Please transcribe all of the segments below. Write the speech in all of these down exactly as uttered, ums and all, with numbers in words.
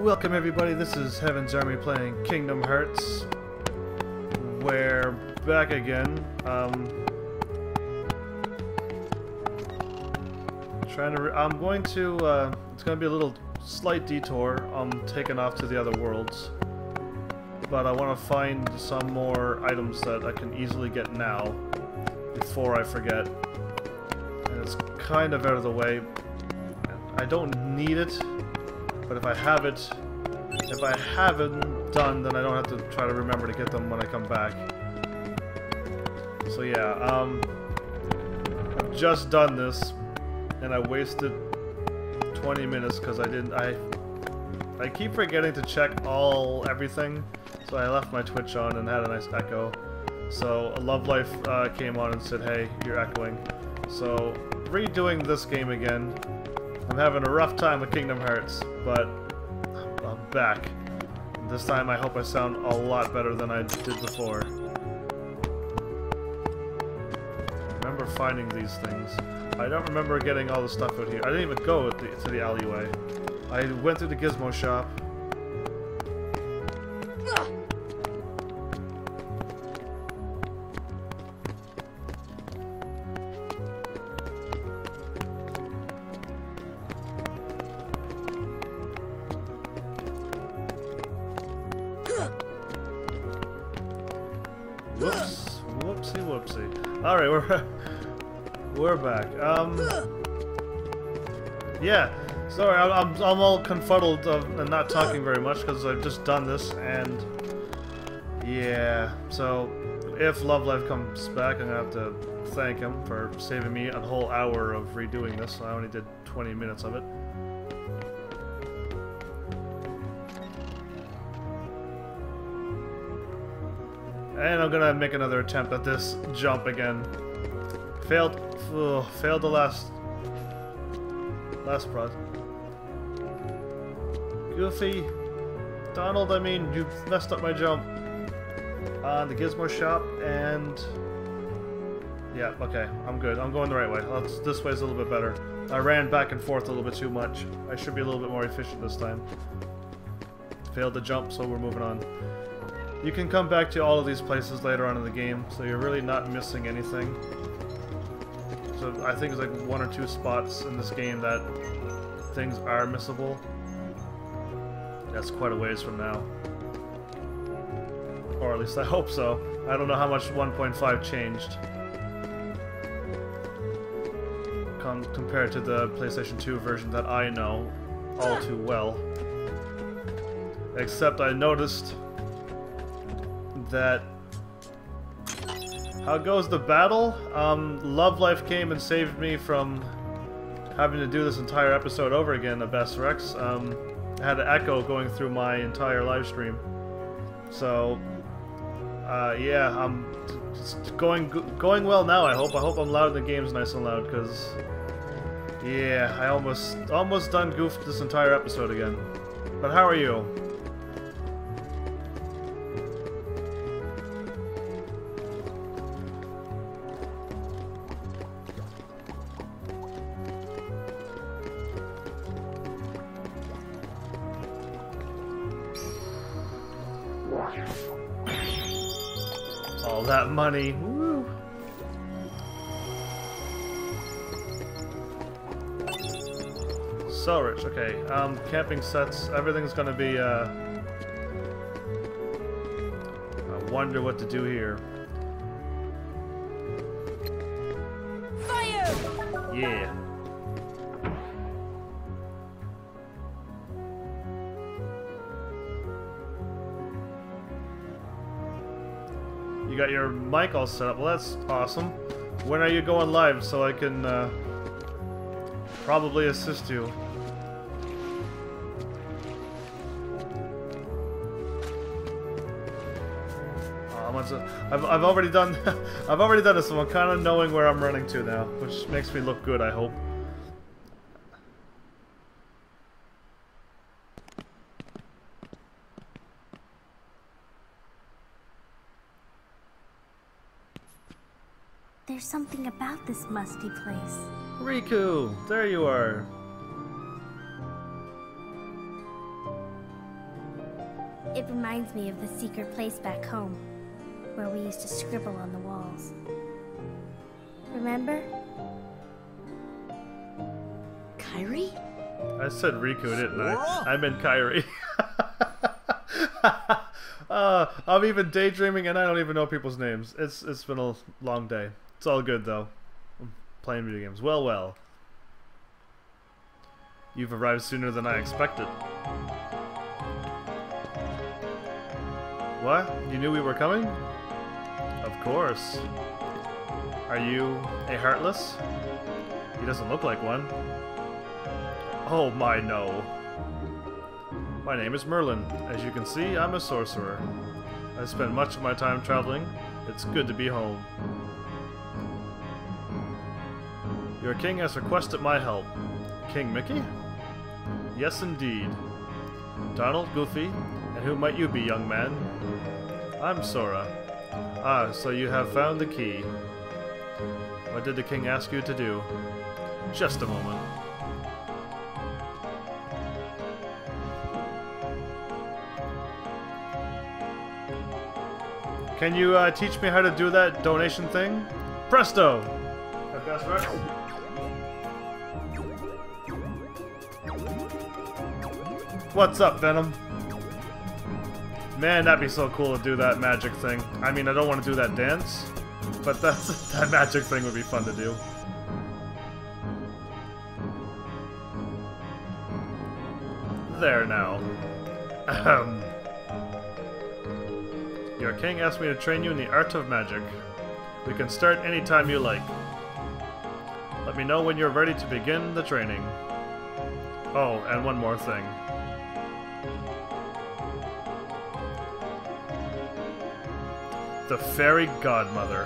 Welcome everybody, this is Heaven's Army playing Kingdom Hearts. We're back again. Um, trying to. Re I'm going to. Uh, it's going to be a little slight detour. I'm taking off to the other worlds, but I want to find some more items that I can easily get now before I forget. And it's kind of out of the way. I don't need it. But if I have it, if I haven't done, then I don't have to try to remember to get them when I come back. So yeah, um, I've just done this, and I wasted twenty minutes because I didn't. I I keep forgetting to check all everything, so I left my Twitch on and had a nice echo. So Love Life uh, came on and said, "Hey, you're echoing." So redoing this game again. I'm having a rough time with Kingdom Hearts, but I'm back. This time I hope I sound a lot better than I did before. I remember finding these things. I don't remember getting all the stuff out here. I didn't even go to the, to the alleyway. I went through the gizmo shop. Whoops. Whoopsie whoopsie. Alright, we're we're back. Um Yeah. Sorry, I'm I'm all confuddled of, and not talking very much because I've just done this, and yeah. So if Love Life comes back, I'm gonna have to thank him for saving me a whole hour of redoing this. I only did twenty minutes of it. And I'm gonna make another attempt at this jump again. Failed. Ugh, failed the last. Last prod. Goofy. Donald, I mean, you messed up my jump. On the Gizmo shop, and. Yeah, okay. I'm good. I'm going the right way. Let's, this way's a little bit better. I ran back and forth a little bit too much. I should be a little bit more efficient this time. Failed the jump, so we're moving on. You can come back to all of these places later on in the game, so you're really not missing anything. So I think there's like one or two spots in this game that things are missable. That's quite a ways from now. Or at least I hope so. I don't know how much one point five changed Com compared to the PlayStation two version that I know all too well. Except I noticed that how goes the battle? Um, Love Life came and saved me from having to do this entire episode over again of Best Rex. Um, I had an echo going through my entire live stream. So, uh, yeah, I'm just going going well now. I hope. I hope I'm loud. The game's nice and loud, because yeah, I almost almost done goofed this entire episode again. But how are you? All that money. Woo. So rich. Okay. Um, camping sets. Everything's gonna be. Uh, I wonder what to do here. Fire! Yeah. You got your mic all set up. Well, that's awesome. When are you going live so I can uh, probably assist you? Oh, I've I've already done I've already done this, so I'm kind of knowing where I'm running to now, which makes me look good, I hope. There's something about this musty place. Riku, there you are. It reminds me of the secret place back home, where we used to scribble on the walls. Remember? Kyrie? I said Riku, didn't I? I meant Kyrie. uh, I'm even daydreaming and I don't even know people's names. It's It's been a long day. It's all good though. I'm playing video games. Well, well. You've arrived sooner than I expected. What? You knew we were coming? Of course. Are you a Heartless? He doesn't look like one. Oh my no. My name is Merlin. As you can see, I'm a sorcerer. I spend much of my time traveling. It's good to be home. Your king has requested my help. King Mickey? Yes, indeed. Donald, Goofy, and who might you be, young man? I'm Sora. Ah, so you have found the key. What did the king ask you to do? Just a moment. Can you uh, teach me how to do that donation thing? Presto! At best, right? What's up, Venom? Man, that'd be so cool to do that magic thing. I mean, I don't want to do that dance, but that's, that magic thing would be fun to do. There now. Ahem. Your king asked me to train you in the art of magic. We can start anytime you like. Let me know when you're ready to begin the training. Oh, and one more thing. The Fairy Godmother.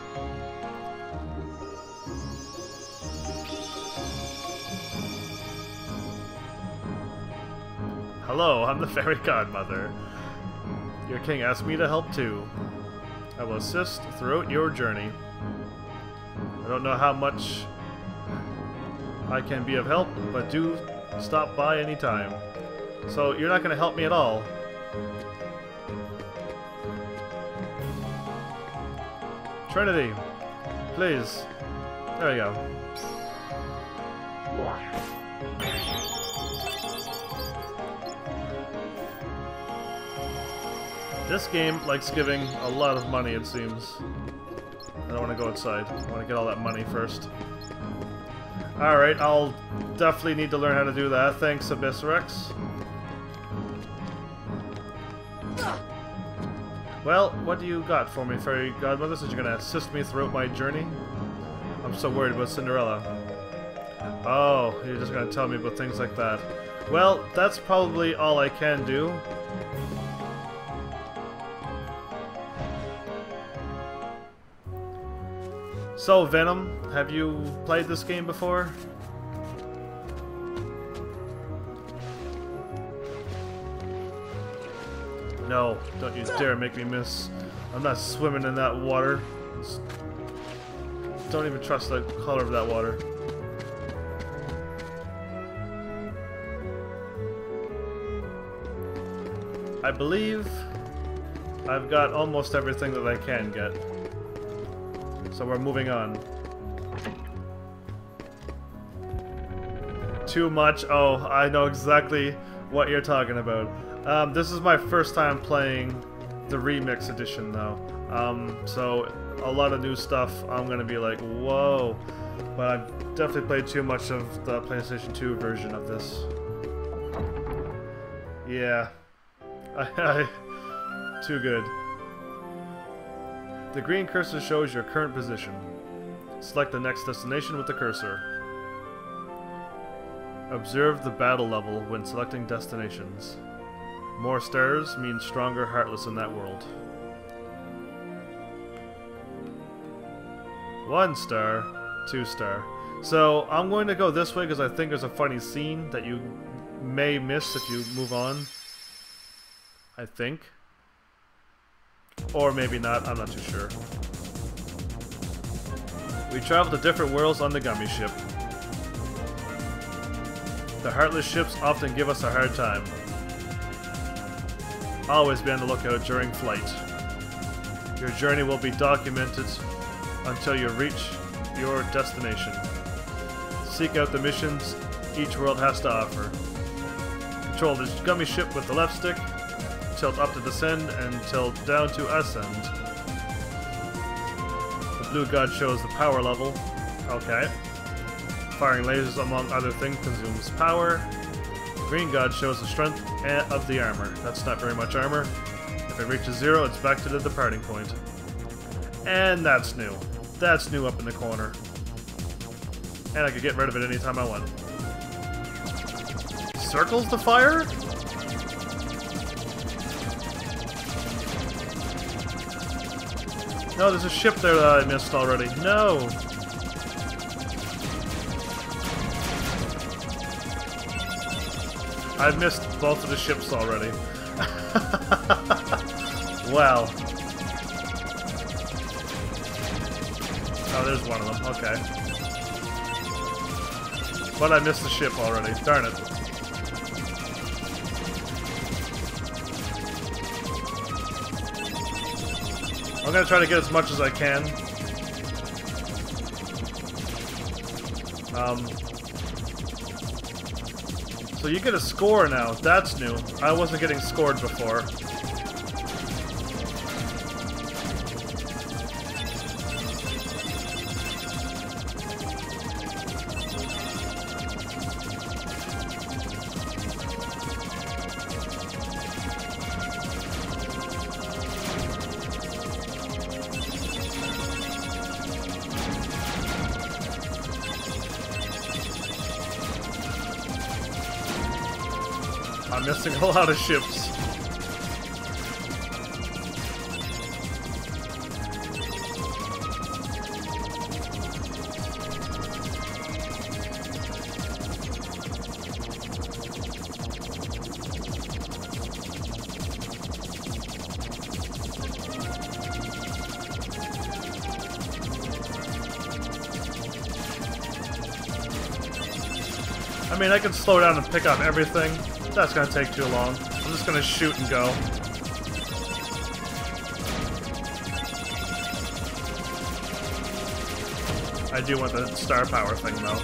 Hello, I'm the Fairy Godmother. Your king asked me to help too. I will assist throughout your journey. I don't know how much I can be of help, but do stop by anytime. So you're not going to help me at all? Trinity, please. There we go. This game likes giving a lot of money, it seems. I don't want to go outside. I want to get all that money first. Alright, I'll definitely need to learn how to do that. Thanks, Abyss Rex. Well, what do you got for me, Fairy Godmother? Since you're going to assist me throughout my journey? I'm so worried about Cinderella. Oh, you're just going to tell me about things like that. Well, that's probably all I can do. So, Venom, have you played this game before? No, don't you dare make me miss. I'm not swimming in that water. Just don't even trust the color of that water. I believe I've got almost everything that I can get. So we're moving on. Too much? Oh, I know exactly what you're talking about. Um, this is my first time playing the remix edition though. Um, so a lot of new stuff I'm gonna be like, whoa. But I've definitely played too much of the PlayStation two version of this. Yeah. I, I, too good. The green cursor shows your current position. Select the next destination with the cursor. Observe the battle level when selecting destinations. More stars means stronger Heartless in that world. One star, two star. So I'm going to go this way because I think there's a funny scene that you may miss if you move on. I think. Or maybe not, I'm not too sure. We travel to different worlds on the Gummy ship. The Heartless ships often give us a hard time. Always be on the lookout during flight. Your journey will be documented until you reach your destination. Seek out the missions each world has to offer. Control the gummy ship with the left stick. Tilt up to descend and tilt down to ascend. The blue god shows the power level. Okay. Firing lasers among other things consumes power. The green god shows the strength of the armor. That's not very much armor. If it reaches zero, it's back to the departing point. And that's new. That's new up in the corner. And I could get rid of it anytime I want. Circles the fire? No, there's a ship there that I missed already. No! I've missed both of the ships already. Wow. Oh, there's one of them. Okay. But I missed the ship already. Darn it. I'm gonna try to get as much as I can. Um, so you get a score now. That's new. I wasn't getting scored before. I'm missing a lot of ships. I mean, I can slow down and pick up everything. That's gonna take too long. I'm just gonna shoot and go. I do want the star power thing, though.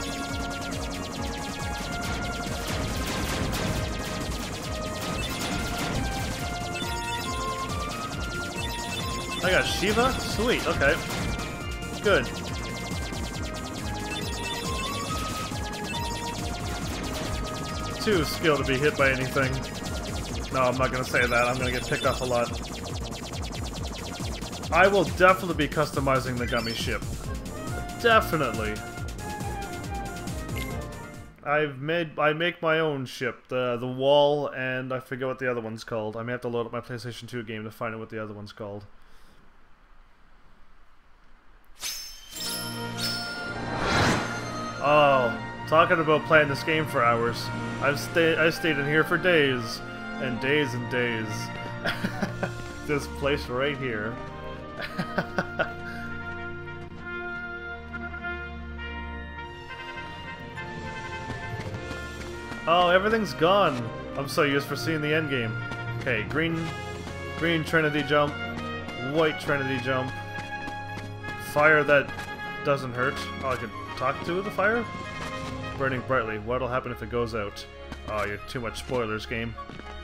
I got Shiva? Sweet, okay. Good. Too skilled to be hit by anything. No, I'm not gonna say that. I'm gonna get picked up a lot. I will definitely be customizing the gummy ship. Definitely. I've made I make my own ship, the the wall, and I forget what the other one's called. I may have to load up my PlayStation two game to find out what the other one's called. Oh, talking about playing this game for hours. I've stayed I stayed in here for days and days and days. This place right here. Oh, everything's gone. I'm so used for seeing the end game. Okay, green green Trinity jump, white Trinity jump. Fire that doesn't hurt. Oh, I could talk to the fire? Burning brightly. What'll happen if it goes out? Oh, you're too much spoilers, game.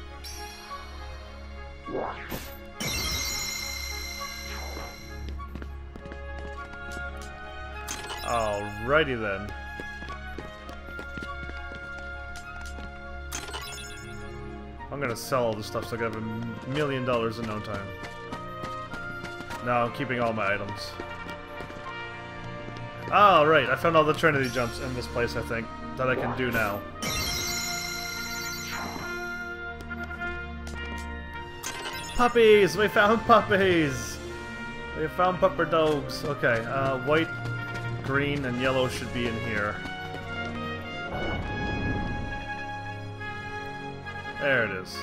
Alrighty then. I'm gonna sell all this stuff so I can have a million dollars in no time. No, I'm keeping all my items. Oh, right, I found all the Trinity jumps in this place, I think, that I can do now. Puppies! We found puppies! We found pupper dogs. Okay, uh, white, green, and yellow should be in here. There it is.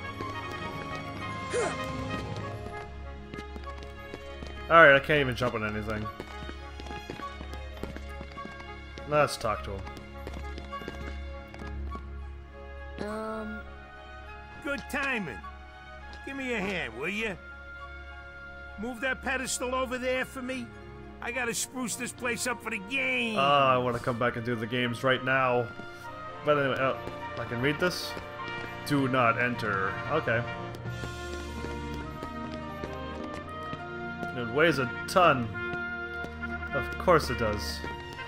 Alright, I can't even jump on anything. Let's talk to him. Um... Good timing. Give me a hand, will you? Move that pedestal over there for me. I gotta spruce this place up for the game. Ah, I want to come back and do the games right now. But anyway, oh, I can read this? Do not enter. Okay. It weighs a ton. Of course it does.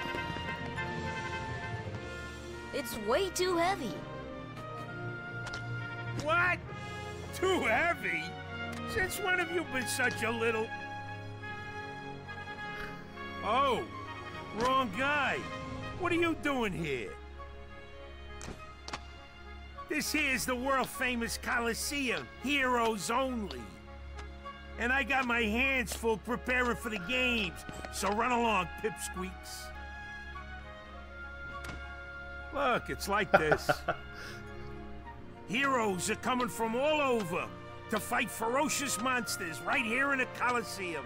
It's way too heavy. What? Too heavy? Since when have you been such a little... Oh, wrong guy. What are you doing here? This here's the world-famous Coliseum, heroes only. And I got my hands full preparing for the games, so run along, pipsqueaks. Look, it's like this. Heroes are coming from all over to fight ferocious monsters right here in the Coliseum.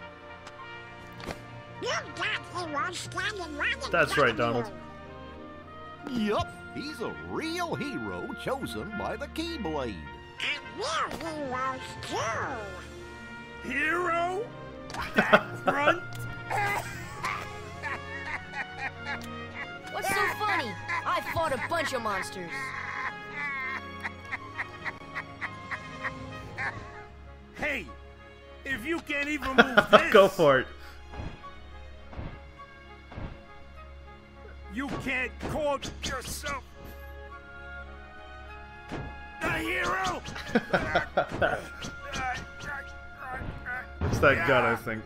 That's right, Donald. Yup, he's a real hero chosen by the Keyblade. And we're heroes too. Hero? That grunt? What's so funny? I fought a bunch of monsters. Hey, if you can't even move this, Go for it. you can't call yourself a hero. It's that gun, I think.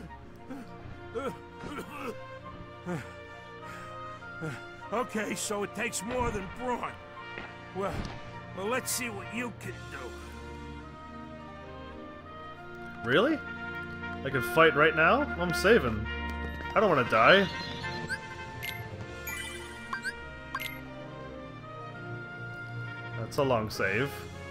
Okay, so it takes more than brawn. Well, well, let's see what you can do. Really? I can fight right now? I'm saving. I don't want to die. That's a long save.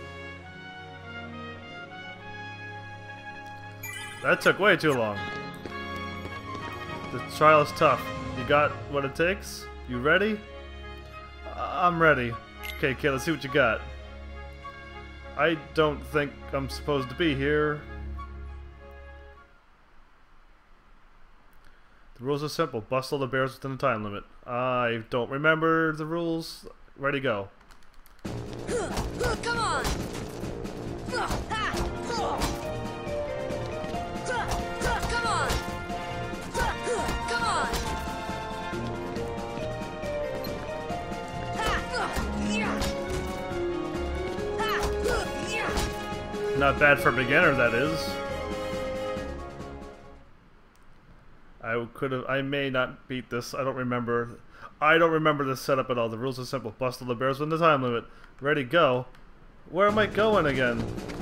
That took way too long. The trial is tough. You got what it takes? You ready? Uh, I'm ready. Okay, kid, let's see what you got. I don't think I'm supposed to be here. The rules are simple. Bust all the bears within the time limit. I don't remember the rules. Ready, go. Come on! Come on! Come on! Not bad for a beginner, that is. I could have. I may not beat this. I don't remember. I don't remember this setup at all. The rules are simple. Bust all the bears within the time limit. Ready, go. Where am I going again?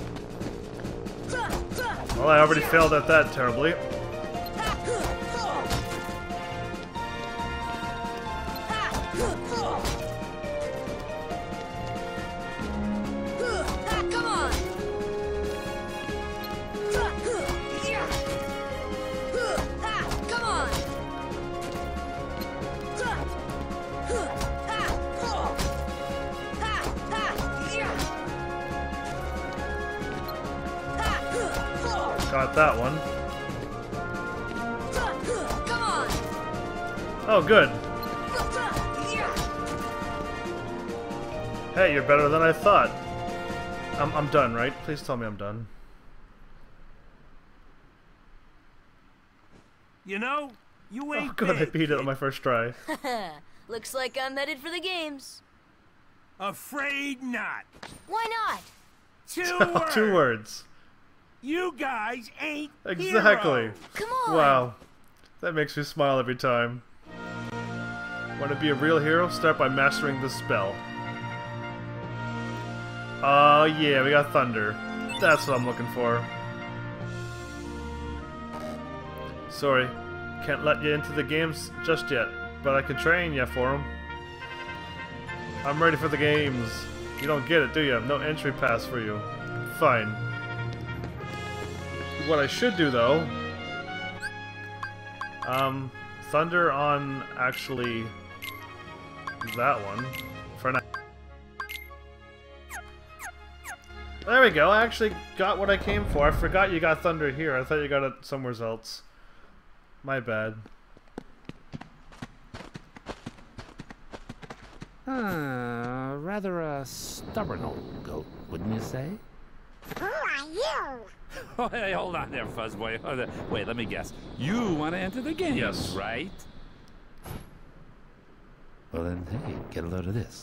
Well, I already failed at that terribly. Come on! Come on! Got that one. Come on! Oh, good. Hey, you're better than I thought. I'm, I'm done, right? Please tell me I'm done. You know, you ain't Oh, good. I bad, beat it on kid. my first try. Looks like I'm headed for the games. Afraid not. Why not? Two words. Two words. You guys ain't Exactly. heroes. Come on! Wow. That makes me smile every time. Want to be a real hero? Start by mastering this spell. Oh yeah, we got thunder. That's what I'm looking for. Sorry, can't let you into the games just yet, but I can train you for them. I'm ready for the games. You don't get it, do you? No entry pass for you. Fine. What I should do, though... Um, thunder on, actually, that one, for now. There we go. I actually got what I came for. I forgot you got thunder here. I thought you got it somewhere else. My bad. Uh, rather a stubborn old goat, wouldn't you say? Who are you? Oh, hey, hold on there, Fuzzboy. Oh, the, wait, let me guess. You want to enter the game, yes, right? Well then, hey, get a load of this.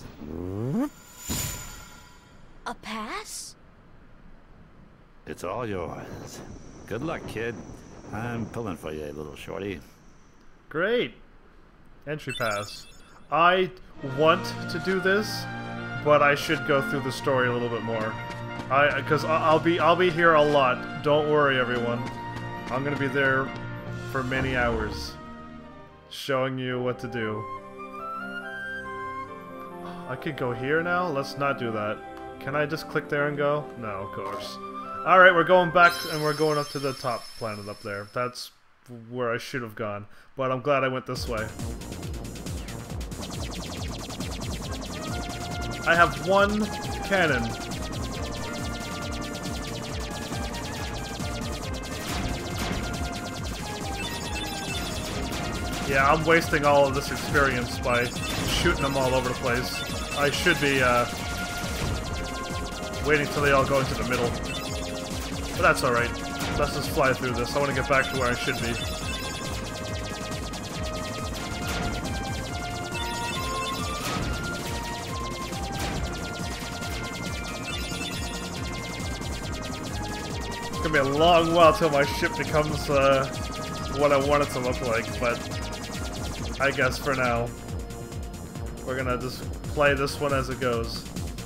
A pass? It's all yours. Good luck, kid. I'm pulling for you, little shorty. Great. Entry pass. I want to do this, but I should go through the story a little bit more. I, because I'll be, I'll be here a lot. Don't worry, everyone. I'm gonna be there for many hours, showing you what to do. I could go here now. Let's not do that. Can I just click there and go? No, of course. All right, we're going back and we're going up to the top planet up there. That's where I should have gone, but I'm glad I went this way. I have one cannon. Yeah, I'm wasting all of this experience by shooting them all over the place. I should be uh, waiting till they all go into the middle. But that's alright. Let's just fly through this. I want to get back to where I should be. It's gonna be a long while till my ship becomes uh, what I want it to look like, but I guess for now, we're gonna just play this one as it goes.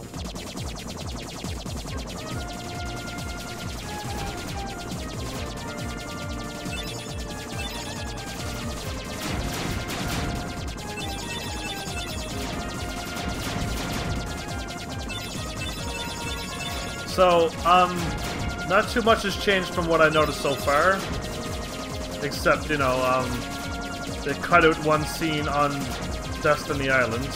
So, um, not too much has changed from what I noticed so far, except, you know, um, they cut out one scene on Destiny Islands,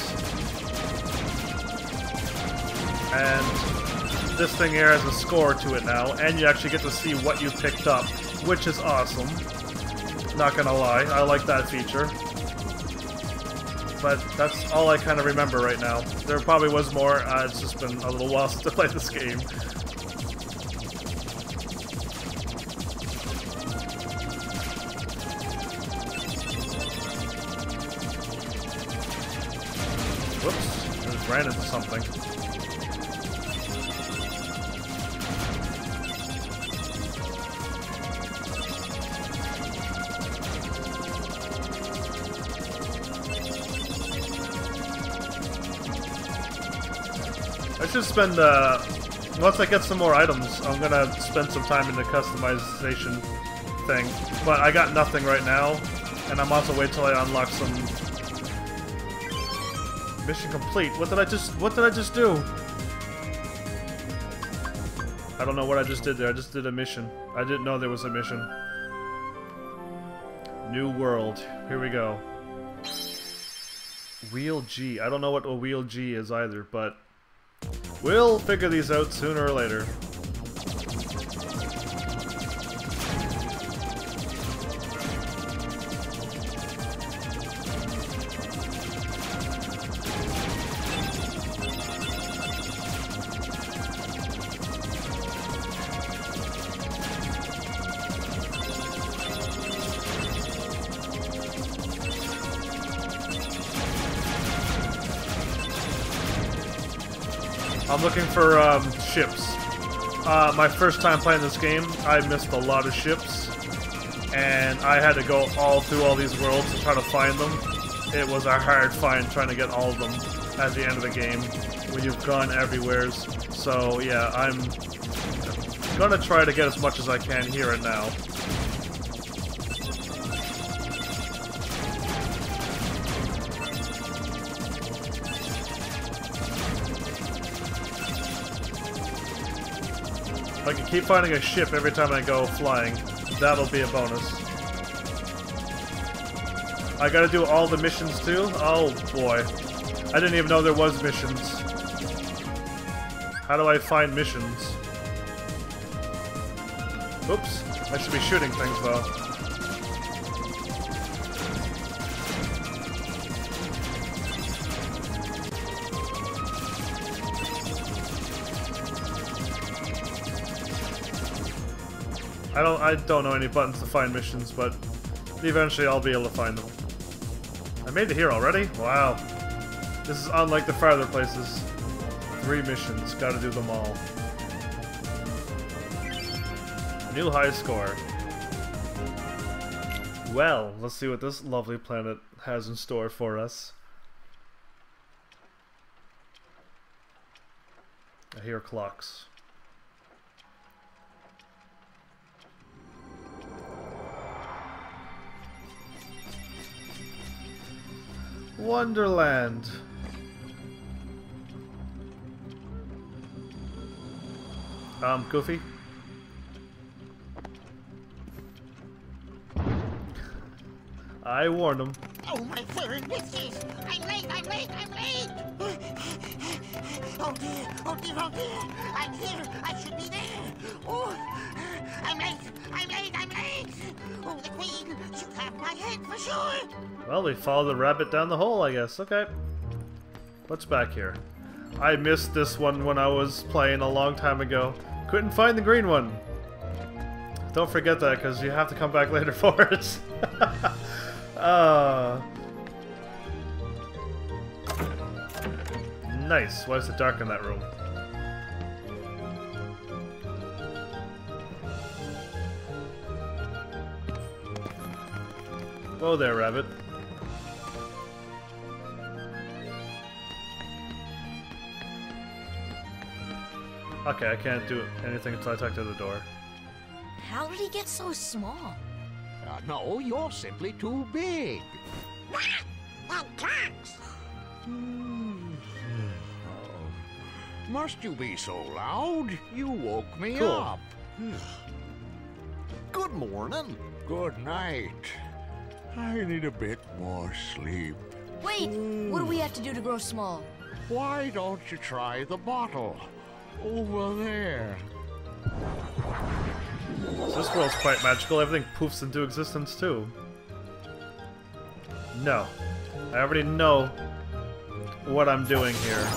and this thing here has a score to it now, and you actually get to see what you picked up, which is awesome. Not gonna lie, I like that feature. But that's all I kind of remember right now. There probably was more, uh, it's just been a little while since I played this game. Whoops, I just ran into something. I should spend, uh, once I get some more items, I'm gonna spend some time in the customization thing. But I got nothing right now, and I'm also wait till I unlock some... Mission complete. What did I just, what did I just do? I don't know what I just did there. I just did a mission. I didn't know there was a mission. New world. Here we go. Wheel G. I don't know what a Wheel G is either, but we'll figure these out sooner or later. I'm looking for um, ships. Uh, my first time playing this game, I missed a lot of ships, and I had to go all through all these worlds to try to find them. It was a hard find trying to get all of them at the end of the game when you've gone everywheres. So yeah, I'm gonna try to get as much as I can here and now. If I can keep finding a ship every time I go flying, that'll be a bonus. I gotta do all the missions too? Oh boy. I didn't even know there was missions. How do I find missions? Oops. I should be shooting things, though. I don't I don't know any buttons to find missions, but eventually I'll be able to find them. I made it here already? Wow. This is unlike the farther places. Three missions, gotta do them all. New high score. Well, let's see what this lovely planet has in store for us. I hear clocks. Wonderland. Um, Goofy? I warned him. Oh, my fur and whiskers! I'm late, I'm late, I'm late! Oh dear, oh dear, oh dear! I'm here, I should be there! Oh, I'm late, I'm late, I'm late! Oh, the queen, she'll have my head for sure! Well, we followed the rabbit down the hole, I guess. Okay. What's back here? I missed this one when I was playing a long time ago. Couldn't find the green one. Don't forget that, because you have to come back later for it. uh, nice. Why is it dark in that room? Whoa there, rabbit. Okay, I can't do anything until I talk to the door. How did he get so small? Uh, no, you're simply too big. That tracks! Oh, must you be so loud? You woke me Cool. up. Good morning. Good night. I need a bit more sleep. Wait, what do we have to do to grow small? Why don't you try the bottle? Over there. So this world's quite magical. Everything poofs into existence too. No. I already know what I'm doing here.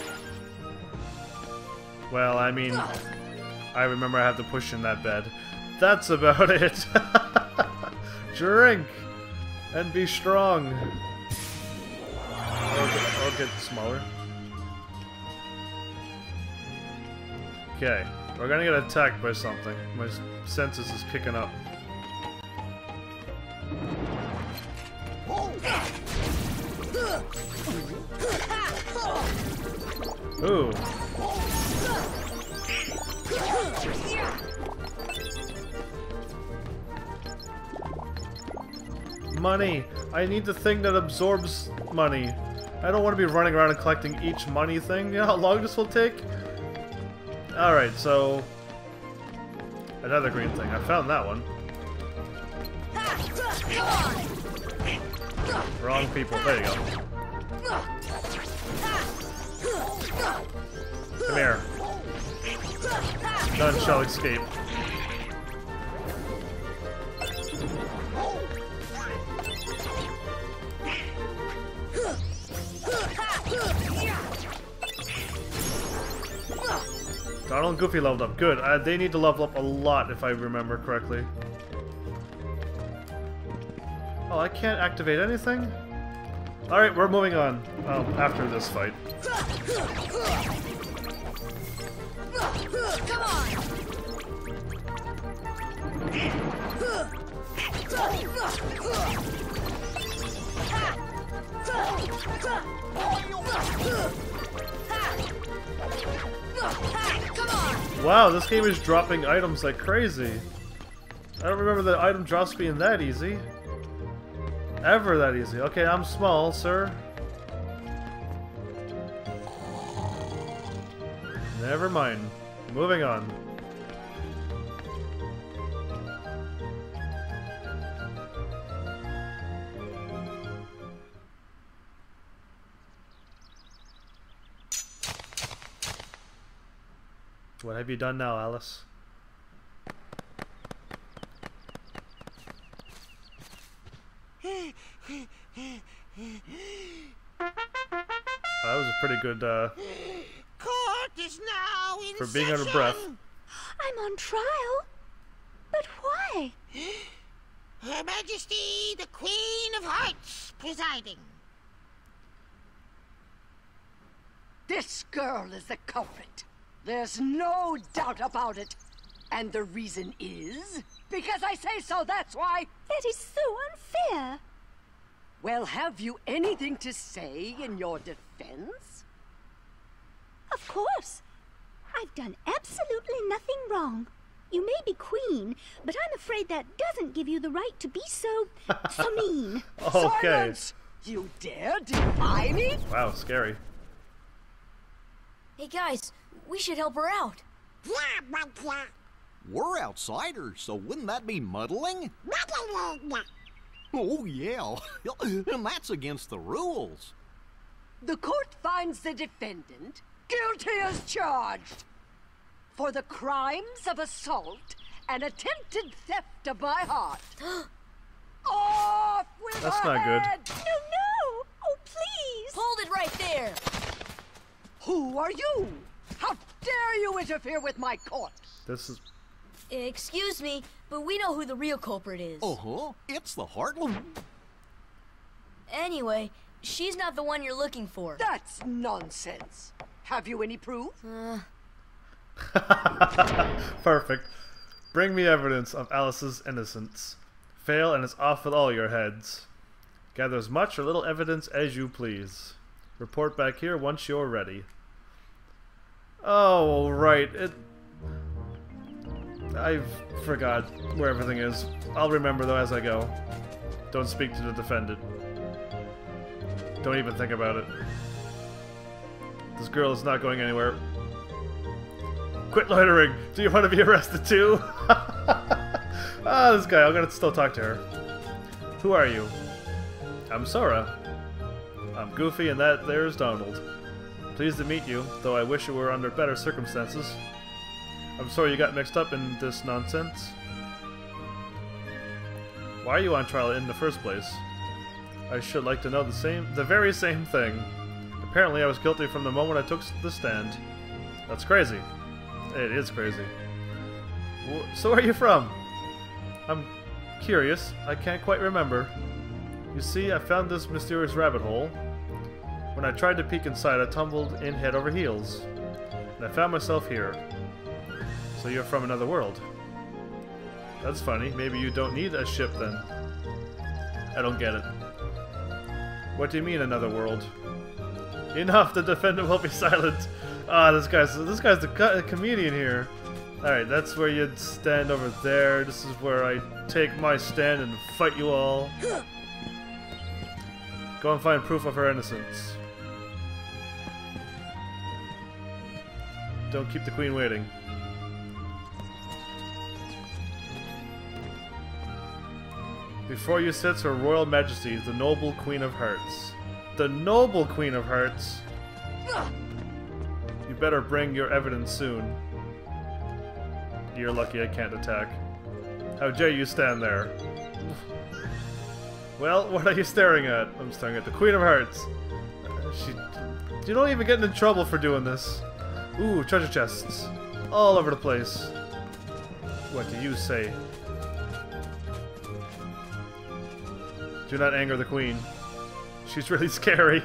Well, I mean, I remember I have to push in that bed. That's about it. Drink and be strong. Or get, or get smaller. Okay, we're gonna get attacked by something. My senses is kicking up. Ooh. Money! I need the thing that absorbs money. I don't want to be running around and collecting each money thing. You know how long this will take? Alright, so... another green thing. I found that one. Wrong people. There you go. Come here. None shall escape. Donald and Goofy leveled up. Good. Uh, they need to level up a lot, if I remember correctly. Oh, I can't activate anything? Alright, we're moving on. Oh, after this fight. Come on! Wow, this game is dropping items like crazy. I don't remember the item drops being that easy. Ever that easy. Okay, I'm small, sir. Never mind. Moving on. What have you done now, Alice? that was a pretty good, uh... Court is now in for being session. out of breath. I'm on trial? But why? Her Majesty, the Queen of Hearts, presiding. This girl is the culprit. There's no doubt about it. And the reason is... because I say so, that's why. That is so unfair. Well, have you anything to say in your defense? Of course. I've done absolutely nothing wrong. You may be queen, but I'm afraid that doesn't give you the right to be so... so mean. Okay. Silence! You dare defy me? Wow, scary. Hey guys, we should help her out. We're outsiders, so wouldn't that be muddling? Oh, yeah. And that's against the rules. The court finds the defendant guilty as charged for the crimes of assault and attempted theft of my heart. Off with That's her not good. head! No, no! Oh, please! Hold it right there. Who are you? How dare you interfere with my court? This is... Excuse me, but we know who the real culprit is. Uh-huh. It's the Heartland. Anyway, she's not the one you're looking for. That's nonsense. Have you any proof? Uh, Perfect. Bring me evidence of Alice's innocence. Fail and it's off with all your heads. Gather as much or little evidence as you please. Report back here once you're ready. Oh, right. It... I forgot where everything is. I'll remember though as I go. Don't speak to the defendant. Don't even think about it. This girl is not going anywhere. Quit loitering! Do you want to be arrested too? Ah, this guy, I'm gonna still talk to her. Who are you? I'm Sora. I'm Goofy and that there's Donald. Pleased to meet you, though I wish it were under better circumstances. I'm sorry you got mixed up in this nonsense. Why are you on trial in the first place? I should like to know the same, the very same thing. Apparently I was guilty from the moment I took the stand. That's crazy. It is crazy. W so where are you from? I'm curious. I can't quite remember. You see, I found this mysterious rabbit hole. When I tried to peek inside, I tumbled in head over heels. And I found myself here. So you're from another world. That's funny. Maybe you don't need a ship then. I don't get it. What do you mean another world? Enough! The defendant will be silent. Ah, this guy's this guy's the co comedian here. All right, that's where you'd stand over there. This is where I take my stand and fight you all. Go and find proof of her innocence. Don't keep the queen waiting. Before you sits her royal majesty, the noble Queen of Hearts. The noble Queen of Hearts? You better bring your evidence soon. You're lucky I can't attack. How dare you stand there? Well, what are you staring at? I'm staring at the Queen of Hearts. Uh, she... You don't even get into trouble for doing this. Ooh, treasure chests. All over the place. What do you say? Do not anger the queen. She's really scary.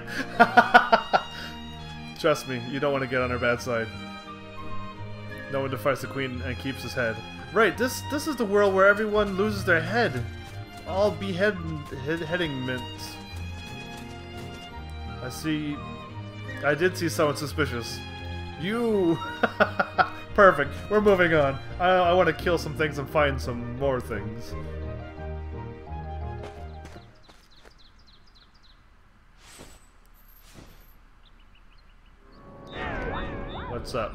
Trust me, you don't want to get on her bad side. No one defies the queen and keeps his head. Right, this this is the world where everyone loses their head. All behead head, heading mints. I see... I did see someone suspicious. You! Perfect, we're moving on. I, I want to kill some things and find some more things. What's up?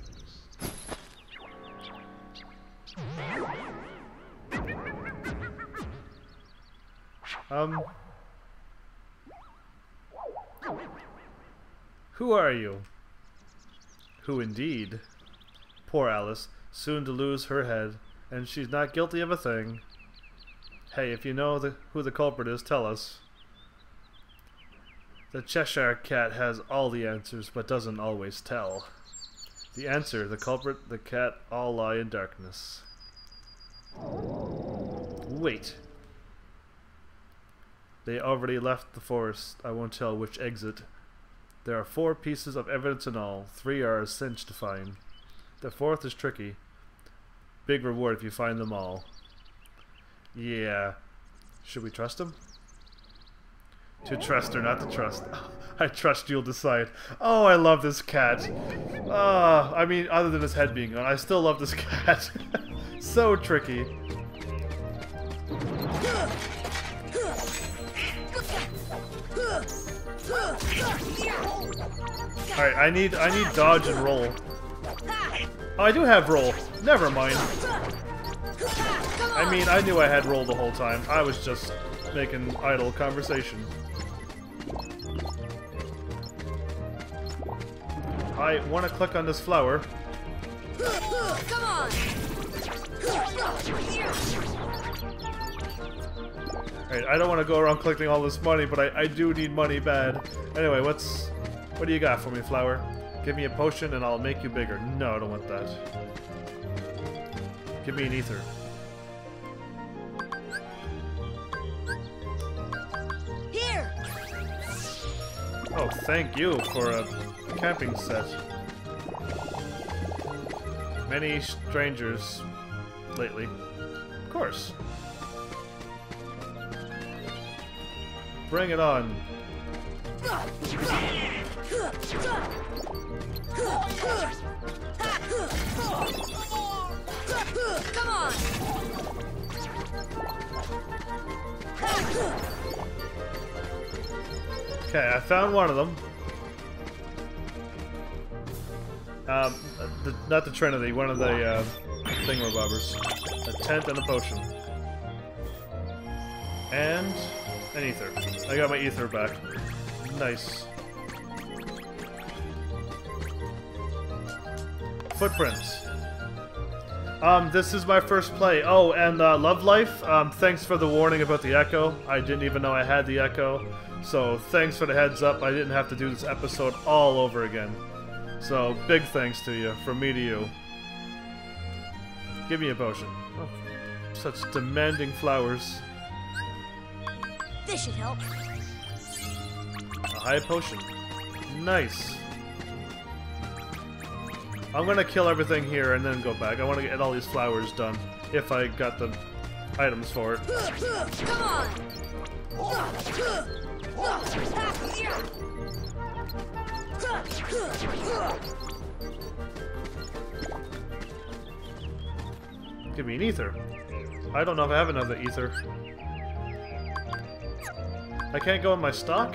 Um... Who are you? Who indeed? Poor Alice, soon to lose her head, and she's not guilty of a thing. Hey, if you know the, who the culprit is, tell us. The Cheshire Cat has all the answers, but doesn't always tell. The answer, the culprit, the cat, all lie in darkness. Wait. They already left the forest. I won't tell which exit. There are four pieces of evidence in all. Three are a cinch to find. The fourth is tricky. Big reward if you find them all. Yeah. Should we trust him? To trust or not to trust? I trust you'll decide. Oh, I love this cat. Ah, uh, I mean, other than his head being gone, I still love this cat. So tricky. Alright, I need I need dodge and roll. Oh, I do have roll. Never mind. I mean, I knew I had roll the whole time. I was just making idle conversation. I want to click on this flower. Come on. Alright, I don't want to go around collecting all this money, but I, I do need money bad. Anyway, what's... What do you got for me, flower? Give me a potion and I'll make you bigger. No, I don't want that. Give me an ether. Here. Oh, thank you for a camping set. Many strangers lately. Of course. Bring it on. Come on. Okay, I found one of them. Um, the, not the Trinity, one of the uh, thingamabobbers. A tent and a potion. And an ether. I got my ether back. Nice. Footprints. Um, this is my first play. Oh, and uh, Love Life, um, thanks for the warning about the echo. I didn't even know I had the echo. So, thanks for the heads up. I didn't have to do this episode all over again. So, big thanks to you, from me to you. Give me a potion. Oh, such demanding flowers. This should help. A high potion. Nice. I'm gonna kill everything here and then go back. I want to get all these flowers done, if I got the items for it. Come on! Give me an ether. I don't know if I have another ether. I can't go in my stock?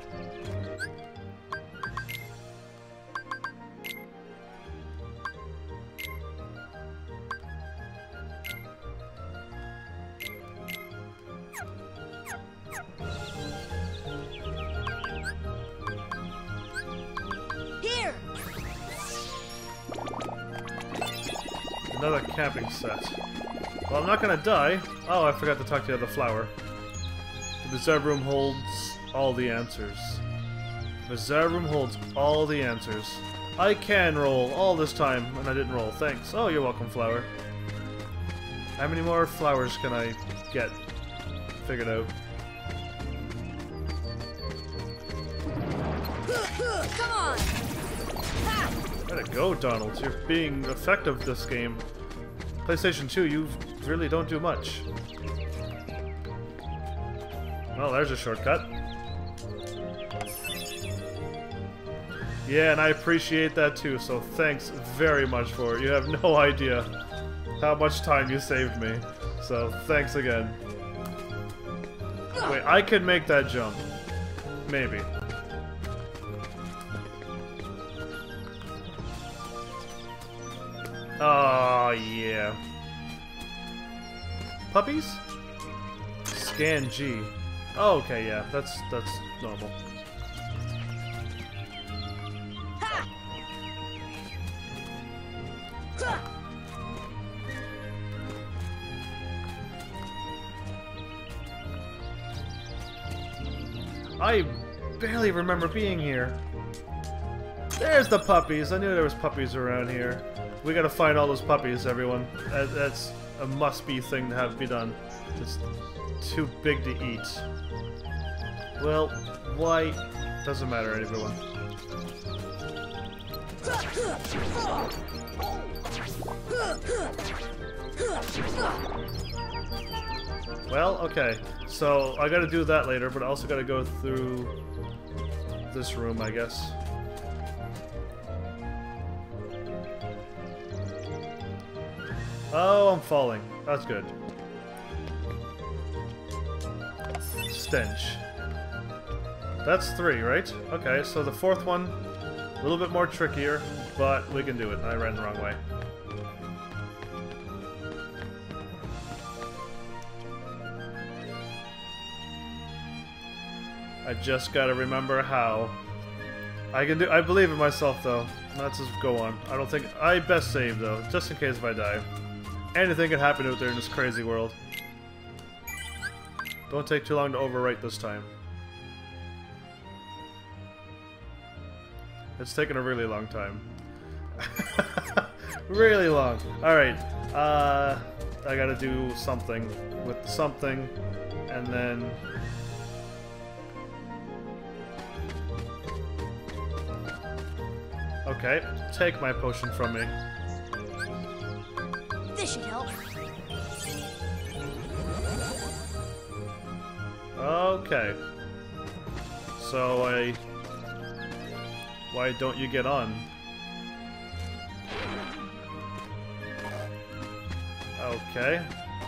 Here. Another camping set. Well, I'm not gonna die. Oh, I forgot to talk to the other flower. The Bizarre Room holds all the answers. The Bizarre Room holds all the answers. I can roll all this time, and I didn't roll. Thanks. Oh, you're welcome, flower. How many more flowers can I get figured out? Come on! Way to go, Donald. You're being effective this game. PlayStation two, you really don't do much. Well, there's a shortcut. Yeah, and I appreciate that too, so thanks very much for it. You have no idea how much time you saved me. So, thanks again. Wait, I can make that jump. Maybe. Oh, yeah. Puppies? Scan G. Oh, okay, yeah, that's that's normal. I barely remember being here. There's the puppies. I knew there was puppies around here. We gotta find all those puppies, everyone. That, that's a must-be thing to have be done. It's too big to eat. Well, why? Doesn't matter, everyone. Well, okay. So I gotta do that later, but I also gotta go through this room, I guess. Oh, I'm falling. That's good. Stench. That's three, right? Okay, so the fourth one, a little bit more trickier, but we can do it. I ran the wrong way. I just gotta remember how. I can do. I believe in myself, though. Let's just go on. I don't think I best save though, just in case if I die. Anything can happen out there in this crazy world. Don't take too long to overwrite this time. It's taken a really long time. Really long. Alright. Uh, I gotta do something with something, and then... Okay, take my potion from me. This should help. Okay. So I... Why don't you get on? Okay.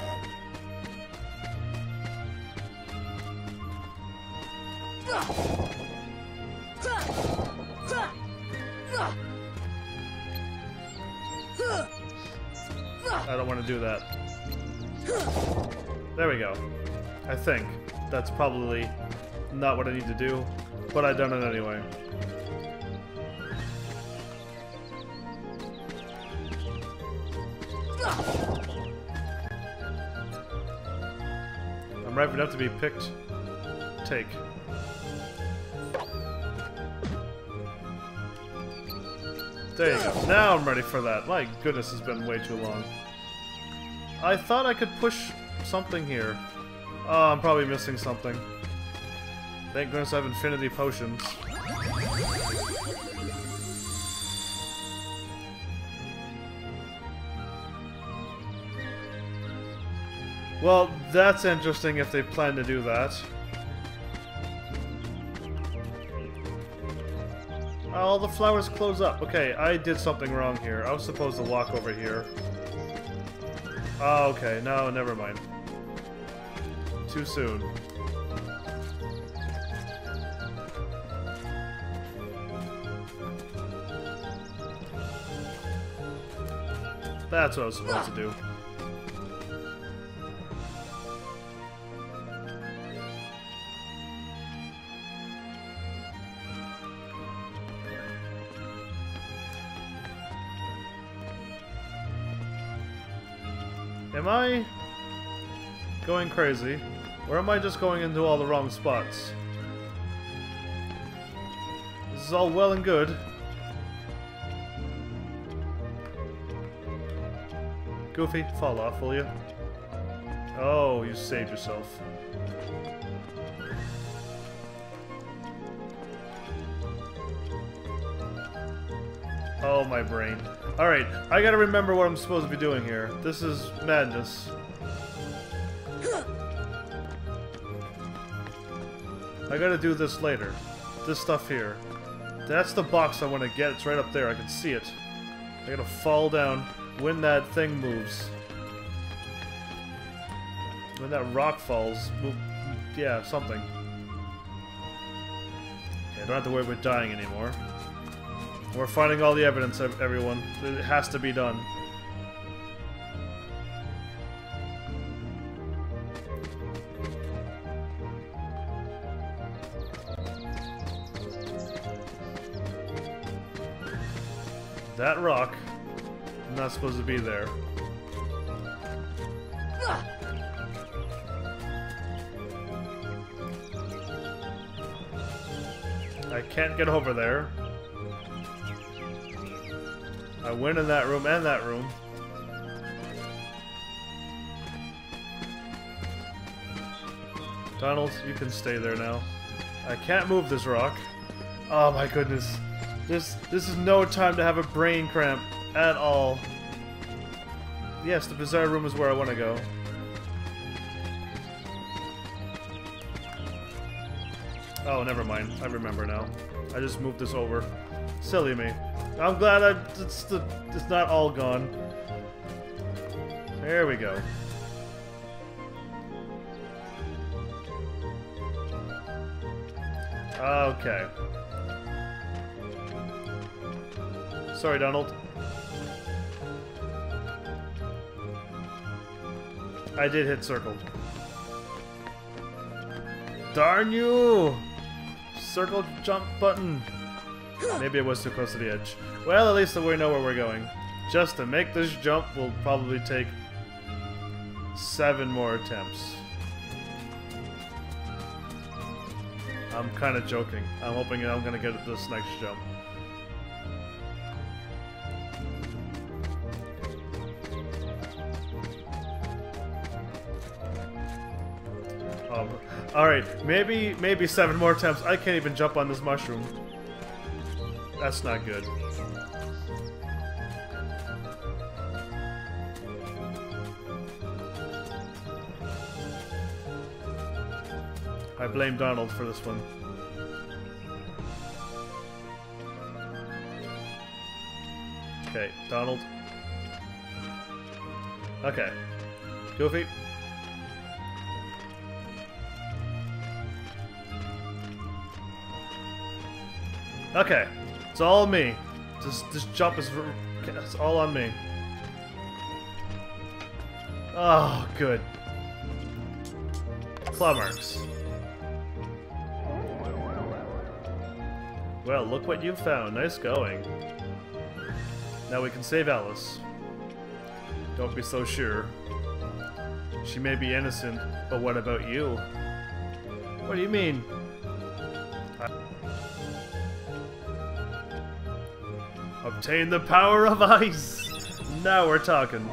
I don't want to do that. There we go. I think. That's probably not what I need to do, but I've done it anyway. I'm ripe enough to be picked. Take. There you go. Now I'm ready for that. My goodness, it's been way too long. I thought I could push something here. Oh, I'm probably missing something. Thank goodness I have infinity potions. Well, that's interesting if they plan to do that. Oh, the flowers close up. Okay, I did something wrong here. I was supposed to walk over here. Oh, okay. No, never mind. Too soon. That's what I was supposed to do. Am I going crazy? Or am I just going into all the wrong spots? This is all well and good. Goofy, fall off, will you? Oh, you saved yourself. Oh, my brain. Alright, I gotta remember what I'm supposed to be doing here. This is madness. I gotta do this later. This stuff here. That's the box I want to get. It's right up there. I can see it. I gotta fall down when that thing moves. When that rock falls. Well, yeah, something. Okay, I don't have to worry about dying anymore. We're finding all the evidence, everyone. It has to be done. That rock is not supposed to be there. can't get over there. I win in that room and that room. Donald, you can stay there now. I can't move this rock. Oh my goodness. This this is no time to have a brain cramp at all. Yes, the bizarre room is where I want to go. Oh, never mind. I remember now. I just moved this over. Silly me. I'm glad I it's the it's not all gone. There we go. Okay. Sorry, Donald. I did hit circle. Darn you! Circle jump button. Maybe it was too close to the edge. Well, at least we know where we're going. Just to make this jump will probably take seven more attempts. I'm kind of joking. I'm hoping I'm gonna get this next jump. Um, Alright, maybe maybe seven more attempts. I can't even jump on this mushroom. That's not good. I blame Donald for this one. Okay, Donald. Okay. Goofy. Okay. It's all me. This, this jump is... It's all on me. Oh, good. Claw marks. Well, look what you found. Nice going. Now we can save Alice. Don't be so sure. She may be innocent, but what about you? What do you mean? I Obtain the power of ice! Now we're talking.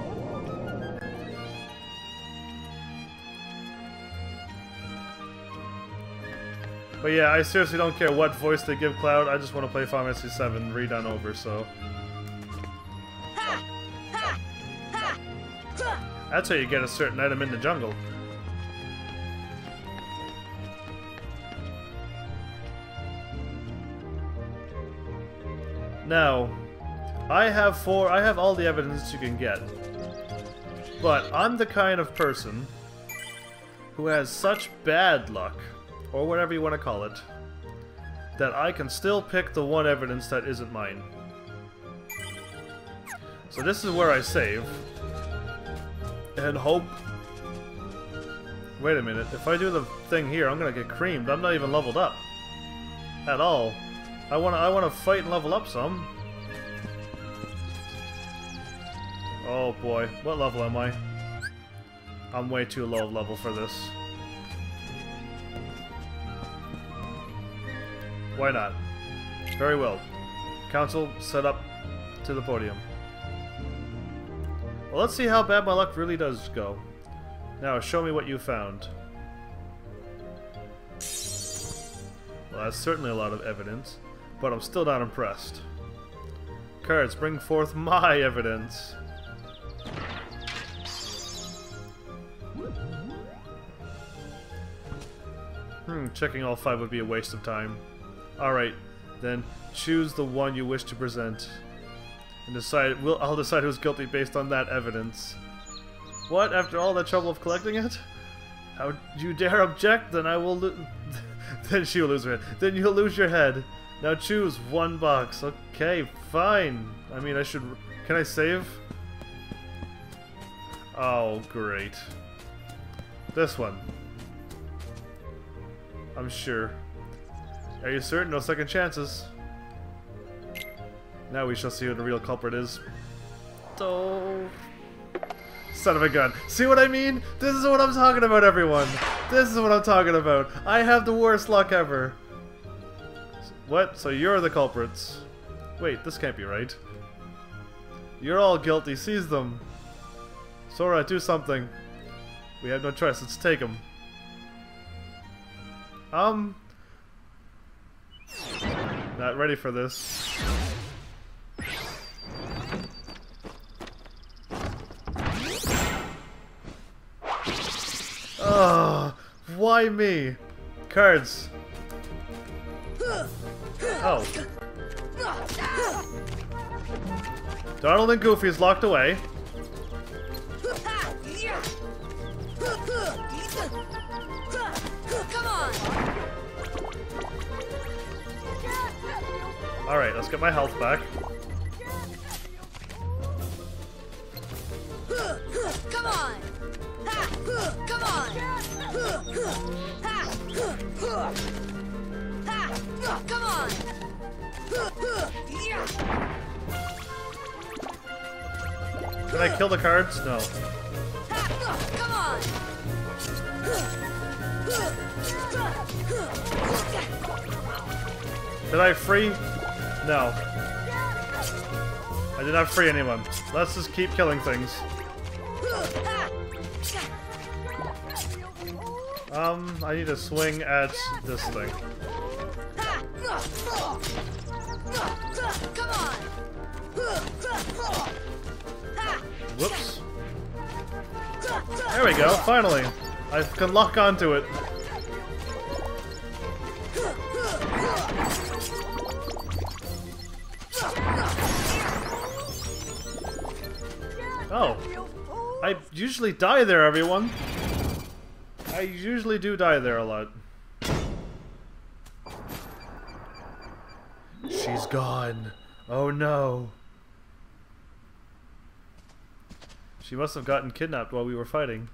But yeah, I seriously don't care what voice they give Cloud. I just want to play Final Fantasy seven redone over, so... That's how you get a certain item in the jungle. Now, I have four. I have all the evidence you can get, but I'm the kind of person who has such bad luck, or whatever you want to call it, that I can still pick the one evidence that isn't mine. So this is where I save and hope. Wait a minute. If I do the thing here, I'm gonna get creamed. I'm not even leveled up at all. I wanna, I wanna fight and level up some. Oh boy, what level am I? I'm way too low level for this. Why not? Very well. Council, set up to the podium. Well, let's see how bad my luck really does go. Now, show me what you found. Well, that's certainly a lot of evidence. But I'm still not impressed. Cards, bring forth my evidence. Hmm, checking all five would be a waste of time. Alright, then choose the one you wish to present. And decide, we'll, I'll decide who's guilty based on that evidence. What? After all that trouble of collecting it? How you dare object? Then I will lo- Then she will lose her head. Then you'll lose your head. Now choose one box. Okay, fine. I mean, I should... Can I save? Oh, great. This one. I'm sure. Are you certain? No second chances. Now we shall see who the real culprit is. Oh... Son of a gun. See what I mean? This is what I'm talking about, everyone. This is what I'm talking about. I have the worst luck ever. What? So you're the culprits. Wait, this can't be right. You're all guilty. Seize them. Sora, do something. We have no choice. Let's take them. Um... Not ready for this. Ugh, why me? Cards. Oh. Donald and Goofy is locked away. Come on. Alright, let's get my health back. Come on. Come on. Come on. Can I kill the cards? No. Come on. Did I free? No. I did not free anyone. Let's just keep killing things. Um, I need to swing at this thing. Come on. Whoops. There we go, finally. I can lock onto it. Oh. I usually die there, everyone. I usually do die there a lot. She's gone. Oh no. She must have gotten kidnapped while we were fighting.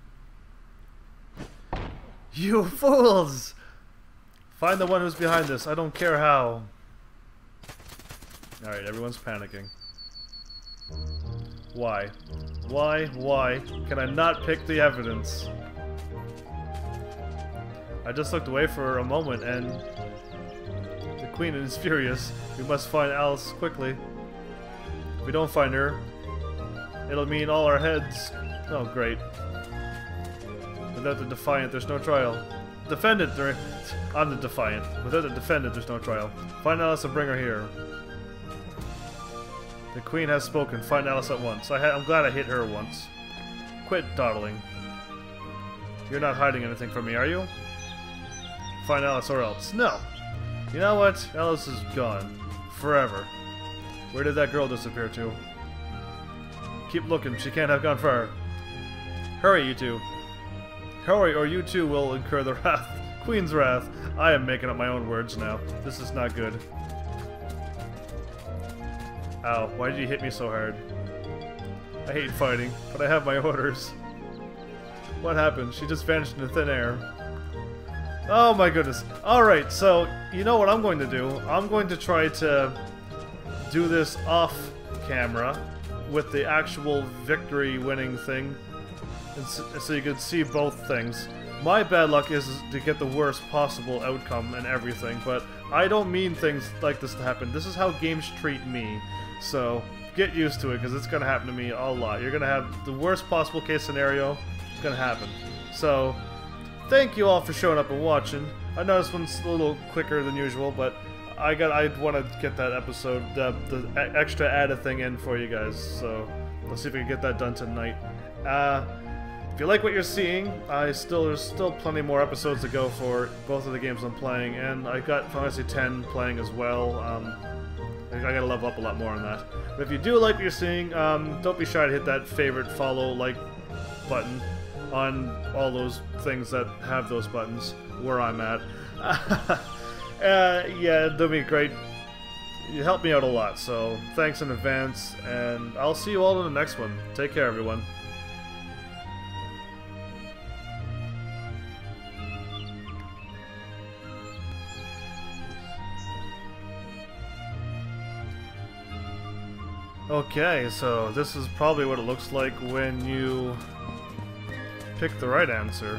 You fools! Find the one who's behind this. I don't care how. Alright, everyone's panicking. Why? Why? Why can I not pick the evidence? I just looked away for a moment and the Queen is furious. We must find Alice quickly. If we don't find her, it'll mean all our heads. Oh, great. Without the Defiant, there's no trial. Defendant, there. I'm the Defiant. Without the Defendant, there's no trial. Find Alice and bring her here. The Queen has spoken. Find Alice at once. I ha I'm glad I hit her once. Quit dawdling. You're not hiding anything from me, are you? Find Alice or else. No. You know what? Alice is gone. Forever. Where did that girl disappear to? Keep looking. She can't have gone far. Hurry, you two. Hurry, or you too will incur the wrath. Queen's wrath. I am making up my own words now. This is not good. Ow, why did you hit me so hard? I hate fighting, but I have my orders. What happened? She just vanished into thin air. Oh my goodness. Alright, so, you know what I'm going to do? I'm going to try to do this off camera with the actual victory winning thing. And so, so you can see both things. My bad luck is to get the worst possible outcome and everything, but I don't mean things like this to happen. This is how games treat me. So, get used to it, because it's going to happen to me a lot. You're going to have the worst possible case scenario. It's going to happen. So, thank you all for showing up and watching. I know this one's a little quicker than usual, but I got I want to get that episode, uh, the extra added thing in for you guys. So, let's see if we can get that done tonight. Uh... If you like what you're seeing, I still there's still plenty more episodes to go for both of the games I'm playing, and I got Final Fantasy ten playing as well. Um, I, I gotta level up a lot more on that. But if you do like what you're seeing, um, don't be shy to hit that favorite, follow, like button on all those things that have those buttons where I'm at. uh, yeah, that'd be great. You help me out a lot, so thanks in advance, and I'll see you all in the next one. Take care, everyone. Okay, so this is probably what it looks like when you pick the right answer.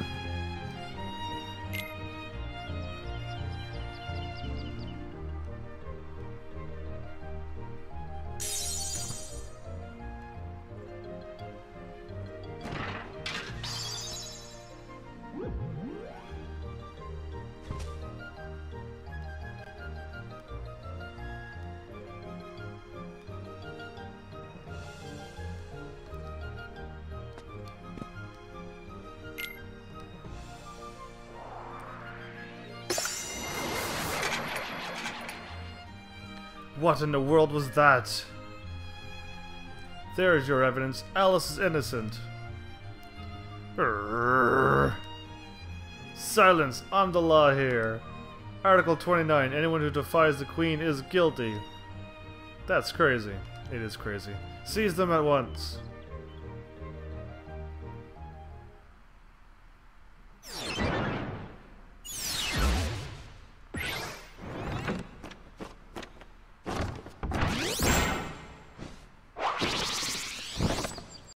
What in the world was that? There is your evidence. Alice is innocent. Urgh. Silence. I'm the law here. Article twenty-nine. Anyone who defies the Queen is guilty. That's crazy. It is crazy. Seize them at once.